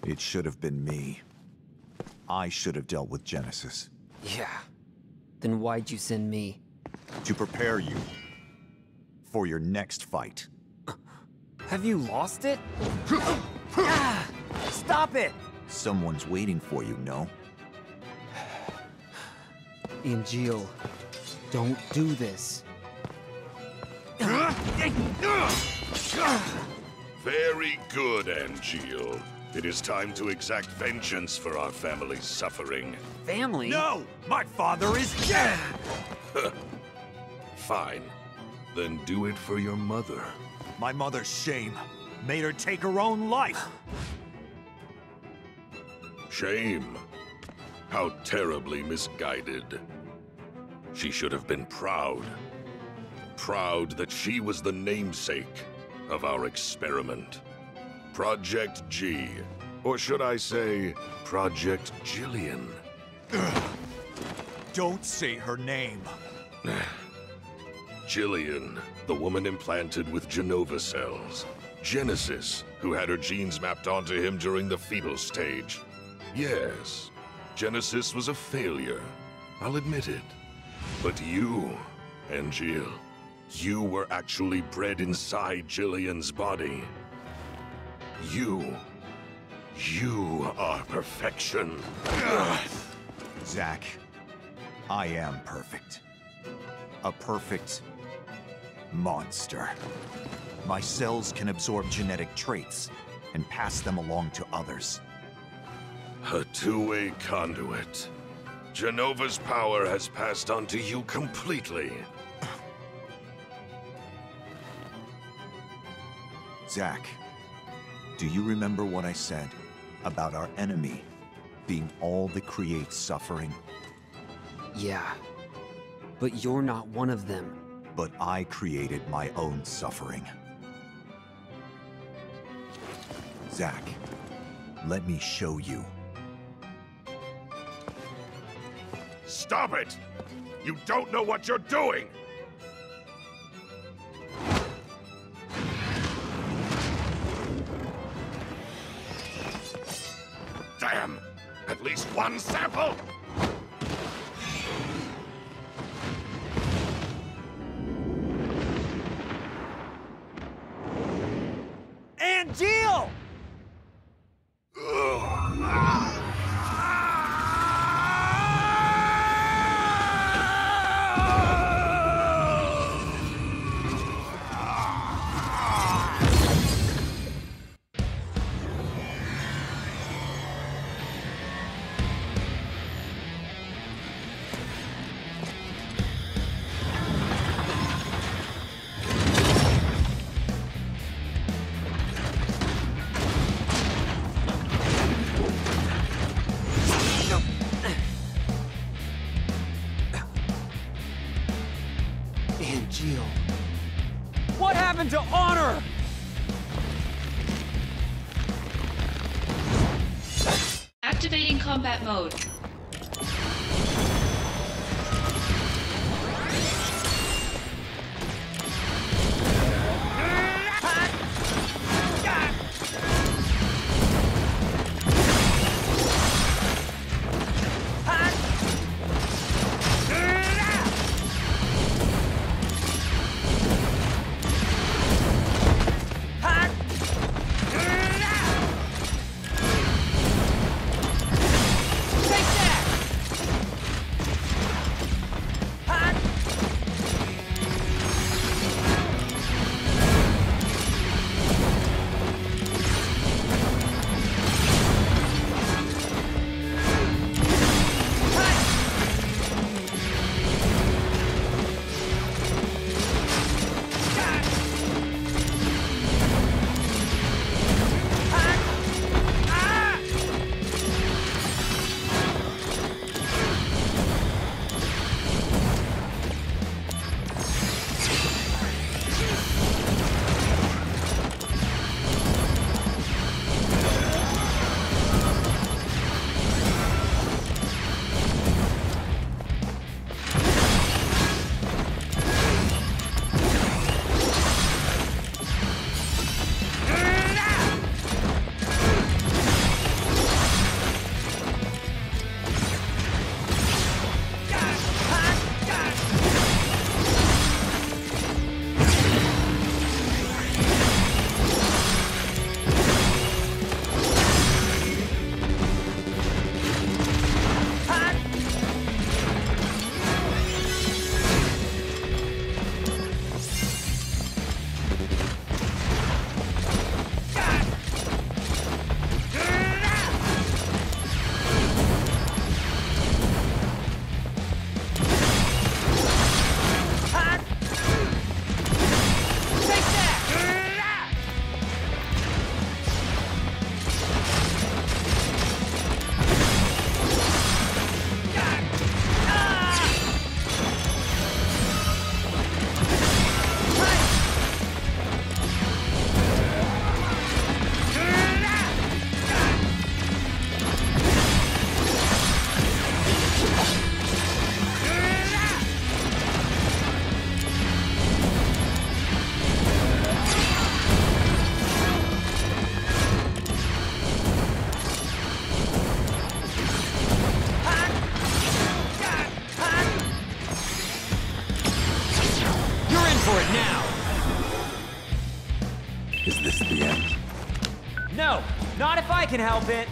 It should have been me. I should have dealt with Genesis. Yeah. Then why'd you send me? To prepare you for your next fight. Have you lost it? Ah, stop it! Someone's waiting for you, no? Angeal, don't do this. Very good, Angeal. It is time to exact vengeance for our family's suffering. Family? No! My father is dead! Fine. Then do it for your mother. My mother's shame made her take her own life. Shame. How terribly misguided. She should have been proud. Proud that she was the namesake of our experiment. Project G. Or should I say, Project Jillian? Don't say her name. Jillian, the woman implanted with Genova cells. Genesis, who had her genes mapped onto him during the fetal stage. Yes, Genesis was a failure. I'll admit it. But you, Angeal, you were actually bred inside Jillian's body. You are perfection. Zack, I am perfect. A perfect monster. My cells can absorb genetic traits and pass them along to others. A two-way conduit. Genova's power has passed on to you completely. Zack, do you remember what I said about our enemy being all that creates suffering? Yeah. But you're not one of them. But I created my own suffering. Zack, let me show you. Stop it! You don't know what you're doing! Damn! At least one sample! Angeal! Angeal. What happened to honor? Activating combat mode. Take No, not if I can help it.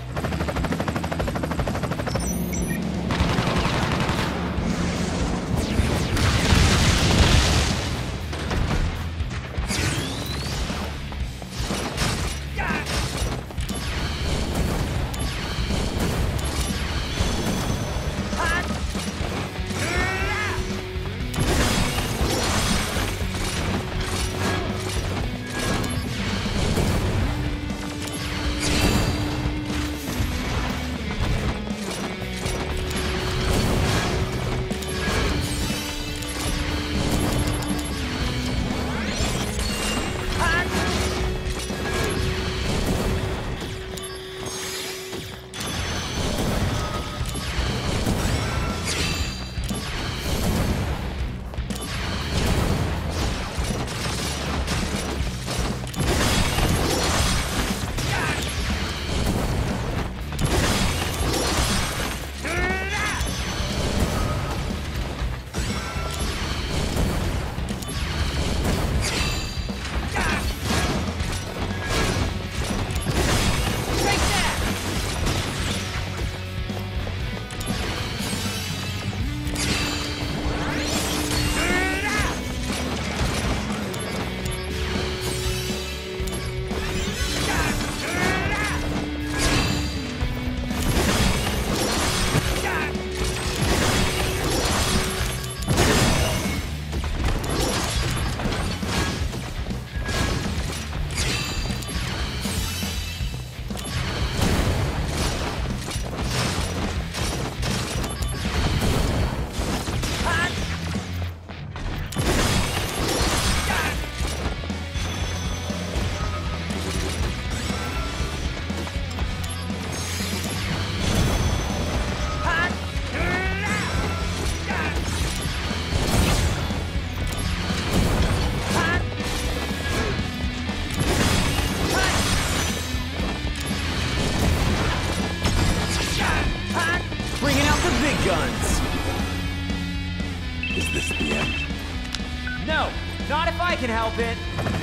Can help it.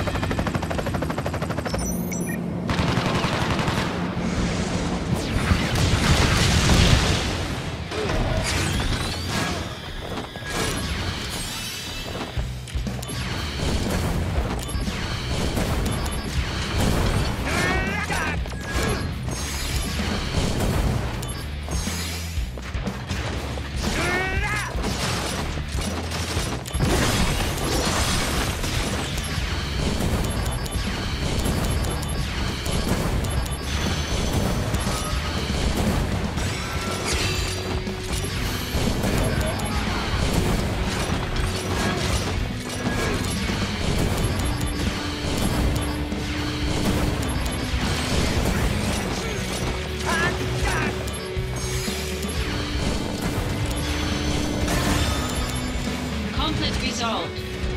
Resolved.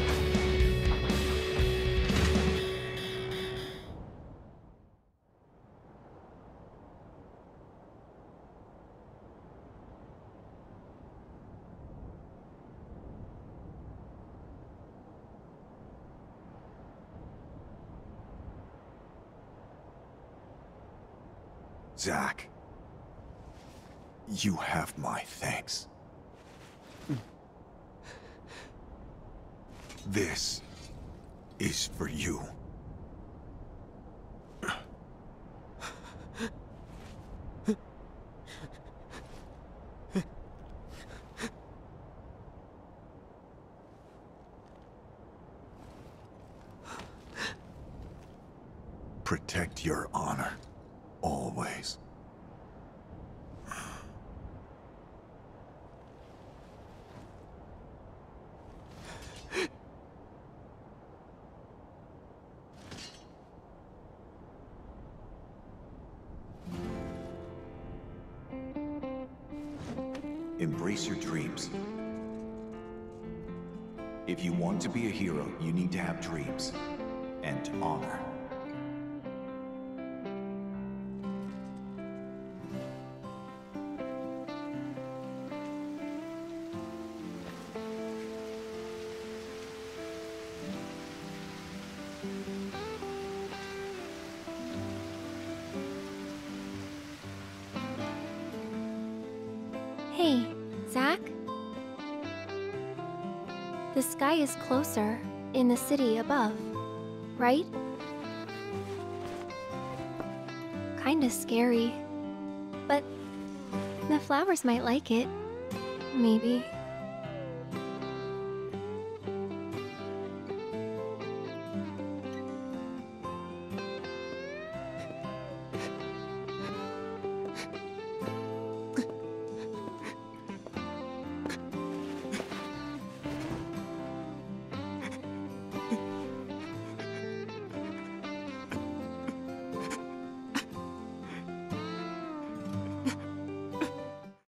Zack, you have my thanks. This is for you. Protect your honor, always. Embrace your dreams. If you want to be a hero, you need to have dreams and honor. Hey, Zack? The sky is closer in the city above, right? Kinda scary. But the flowers might like it. Maybe.